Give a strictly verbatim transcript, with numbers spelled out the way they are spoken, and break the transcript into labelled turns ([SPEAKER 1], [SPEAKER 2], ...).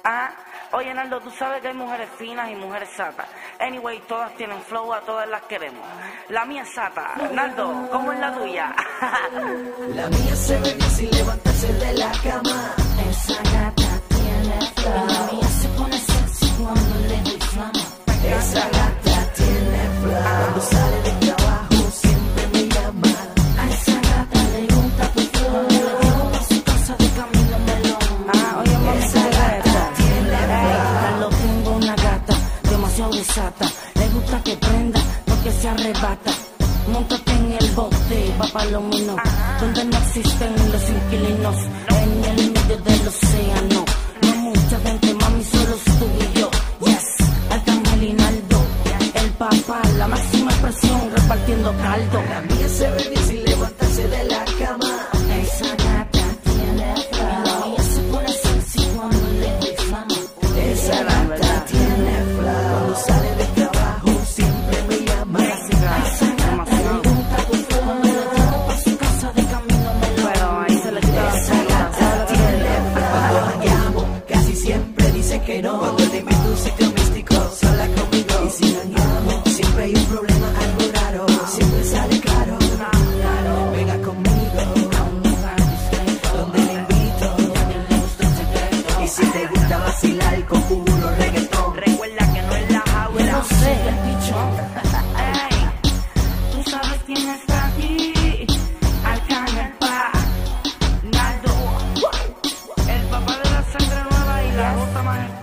[SPEAKER 1] Ah, oye, Naldo, tú sabes que hay mujeres finas y mujeres satas. Anyway, todas tienen flow, a todas las queremos. La mía es sata. Naldo, ¿cómo es la tuya?
[SPEAKER 2] La mía se ve bien sin levantarse de la cama.
[SPEAKER 3] Esa gata tiene flow. La mía se pone sexy cuando le doy flama.
[SPEAKER 2] Esa gata tiene flow. Cuando sale del trabajo siempre me llama.
[SPEAKER 3] A esa gata le gusta tu flow. Le llevo a su casa de camino melón.
[SPEAKER 1] Ah, oye, mami,
[SPEAKER 2] Esa gata tiene flow.
[SPEAKER 3] Lo tengo una gata demasiado desata. Le gusta que prenda porque se arrebata. Móntate en el bote, va pa' Palomino, donde no existen los inquilinos. En el medio del océano, no mucha gente, mami, solo tú y yo. Yes, Arcángel y Naldo, el papá, la máxima expresión, repartiendo caldo.
[SPEAKER 2] La mía se ve bien sin levantarse de la cama.
[SPEAKER 3] Esa gata tiene flow. La mía se pone sexy cuando le doy flama.
[SPEAKER 2] Esa gata tiene flow. Cuando sale del trabajo siempre me llama. Que no, cuando te invito a un sitio místico, sola conmigo. Y si dañamos, siempre hay un problema, algo raro. Siempre sale claro, venga conmigo, donde le invito. Y si te gusta vacilar con puro reggaetón,
[SPEAKER 1] recuerda que no es la jaula.
[SPEAKER 3] No sé, el pichón.
[SPEAKER 1] Ey, tú sabes quién está aquí. Arcángel pa, Naldo, el papá de la sangre nueva y la gota más